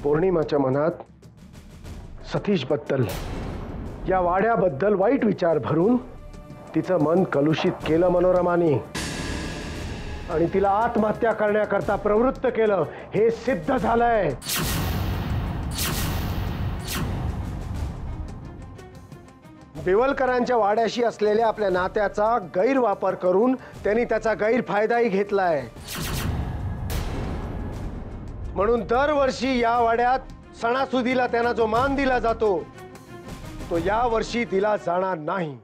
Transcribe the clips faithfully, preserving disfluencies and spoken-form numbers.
पौर्णिमाच्या मनात सतीश बद्दल, या वाड्याबद्दल वाईट विचार भरून तिचं मन कलुषित केलं मनोरमाने आणि तिला आत्महत्या करण्याकरता प्रवृत्त केलं, हे सिद्ध झालंय। बेवलकरांच्या वाड्याशी असलेल्या आपल्या नात्याचा गैरवापर करून त्यांनी त्याचा गैरफायदाही घेतलाय। म्हणून दरवर्षी या वाड्यात सणासुदीला त्यांना जो मान दिला जातो तो या वर्षी दिला जाणार नाही।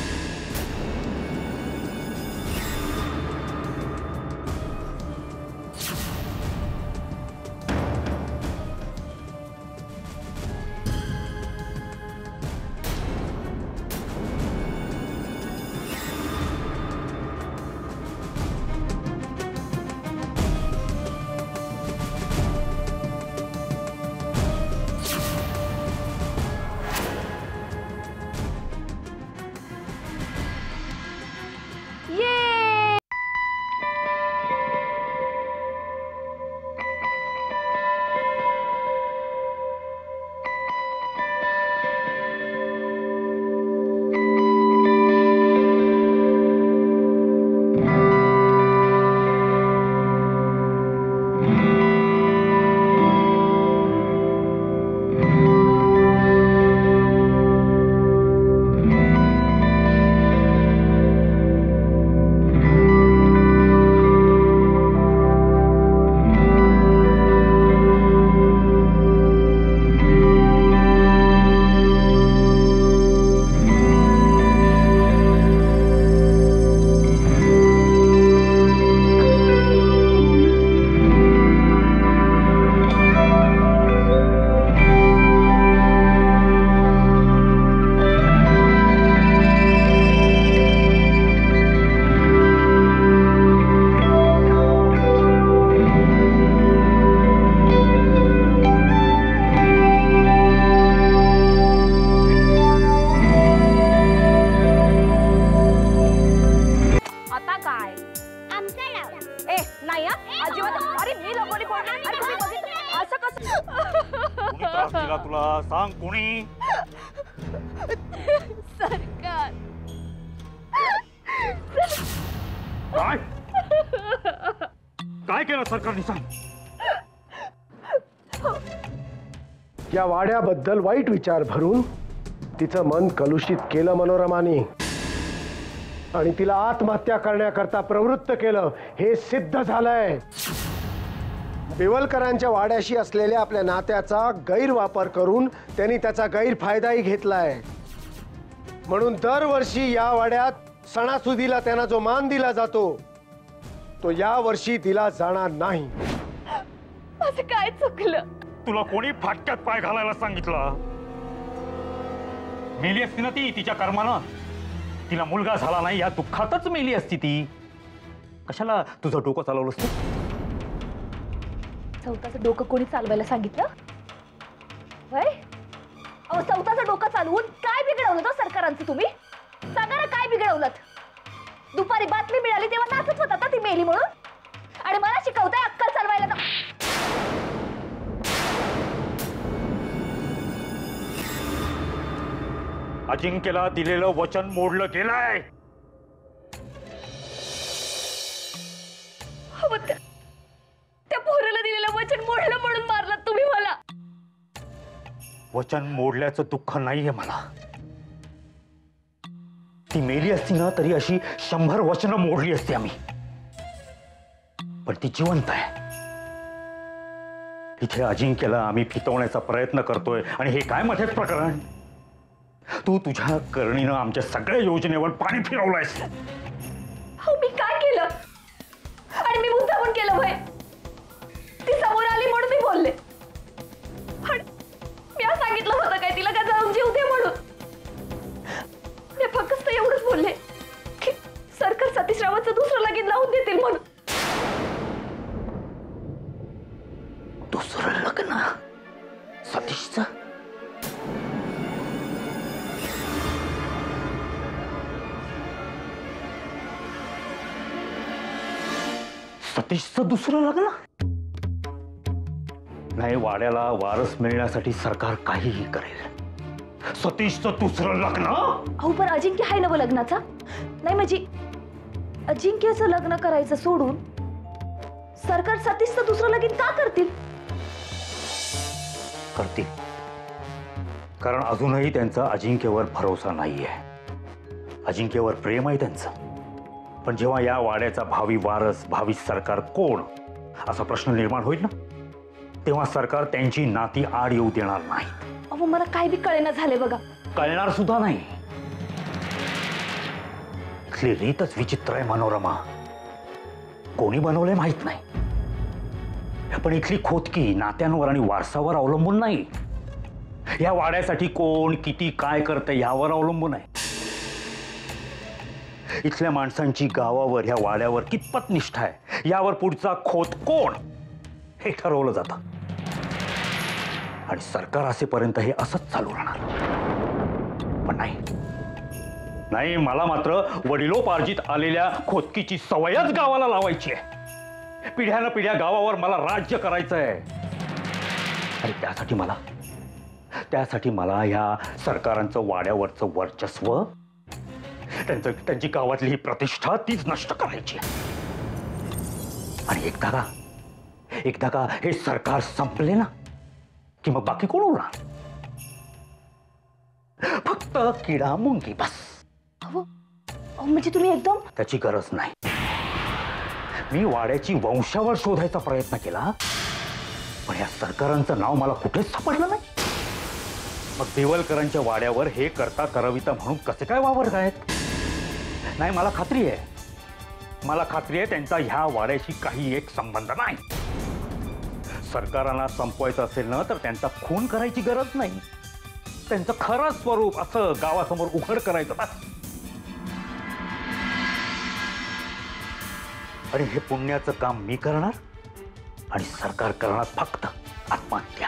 या वाड्याबद्दल वाईट विचार भरून तिचं मन कलुषित केलं मनोरमाने आणि तिला आत्महत्या करण्याकरता प्रवृत्त केलं, हे सिद्ध झालंय। बेवलकरांच्या वाड्याशी असलेल्या आपल्या नात्याचा गैरवापर करून त्यांनी त्याचा गैरफायदाही घेतलाय। म्हणून दरवर्षी या वाड्यात सणासुदीला त्यांना जो मान दिला जातो तो या वर्षी दिला जाणार नाही। असं काय चुकलं? तुला कोणी फाटक्यात पाय घालायला सांगितलं? मेली असती ना ती तिच्या कर्मानं, तिला मुलगा झाला नाही या दुःखातच मेली असती ती। कशाला तुझं डोकं चालवलंस तू? चौथाचं डोकं कोणी चालवायला सांगितलं? होय, अहो चौथाचं डोकं चालवून काय बिघडवलं तो सरकारांचं? तुम्ही सांगा ना, काय बिघडवलं? दुपारी बातमी मिळाली तेव्हा नाचत होता ना ती मेली म्हणून, आणि मला शिकवताय अक्कल चालवायला? अजिंक्यला दिलेलं वचन मोडलं गेलंय। त्या पोराला दिलेलं वचन मोडलं म्हणून मारलं तुम्ही मला? वचन मोडल्याचं दुःख नाहीये मला। ती मेली असती ना तरी अशी शंभर वचनं मोडली असती आम्ही, पण ती जिवंत आहे। इथे अजिंक्यला आम्ही फितवण्याचा प्रयत्न करतोय आणि हे काय मध्येच प्रकरण? तू तुझ्या करणीनं आमच्या सगळ्या योजनेवर पाणी फिरवलंयस। हो, मी काय केलं? आणि मी मुद्दामून केलं होय? ती समोर आली म्हणून मी बोलले, मी सांगितलं होतं काय तिला का जाऊन जीव दे म्हणून? मी फक्त एवढंच बोलले की सरकार सतीश रावाचं दुसरं लगीन लावून देतील म्हणून। दुसरं लग्न सतीशचं? सतीशचं दुसरं लग्न? नाही, वाड्याला वारस मिळण्यासाठी सरकार काहीही करेल. सतीशचं दुसरं लग्न. अहो पण अजिंक्य आहे ना व लग्नाचा. नाही म्हणजे अजिंक्यचं लग्न करायचं सोडून सरकार सतीशचं दुसरं लगीन का करतील? करतील, कारण अजूनही त्यांचा अजिंक्यवर भरोसा नाहीये. अजिंक्यवर प्रेम आहे त्यांचं, पण जेव्हा या वाड्याचा भावी वारस, भावी सरकार कोण असा प्रश्न निर्माण होईल ना, तेव्हा सरकार त्यांची नाती आड येऊ देणार नाही. अहो मला काय बी कळेना झाले बघा. कळणार सुद्धा नाही. इथली रीतच विचित्र आहे मनोरमा. कोणी बनवलंय माहित नाही, पण इथली खोतकी नात्यांवर आणि वारसावर अवलंबून नाही. या वाड्यासाठी कोण किती काय करतंय यावर अवलंबून आहे. इथल्या माणसांची गावावर, ह्या वाड्यावर कितपत निष्ठा आहे यावर पुढचा खोत कोण हे ठरवलं जातं. आणि सरकार असेपर्यंत हे असंच चालू राहणार. पण नाही नाही, मला मात्र वडिलोपार्जित आलेल्या खोतकीची सवयच गावाला लावायची आहे. पिढ्यानं पिढ्या गावावर मला राज्य करायचं आहे. आणि त्यासाठी मला त्यासाठी मला ह्या सरकारांचं वाड्यावरचं वर्चस्व, त्यांचं त्यांची गावातली ही प्रतिष्ठा तीच नष्ट करायची आहे. आणि एकदा का एकदा का हे सरकार संपले ना, की मग बाकी कोण उरणार? फक्त किडा मुंगी बस. अहो अहो, म्हणजे तुम्ही एकदम. त्याची गरज नाही. मी वाड्याची वंशावळ शोधायचा प्रयत्न केला, पण या सरकारांचं नाव मला कुठेच सापडलं नाही. मग देवलकरांच्या वाड्यावर हे करता करविता म्हणून कसे काय वावरतायत? नाही, मला खात्री आहे मला खात्री आहे त्यांचा ह्या वाड्याशी काही एक संबंध नाही. सरकारांना संपवायचं असेल ना, तर त्यांचा खून करायची गरज नाही. त्यांचं खरं स्वरूप असं गावासमोर उघड करायचं बस. आणि हे पुण्याचं काम मी करणार आणि सरकार करणार फक्त आत्महत्या.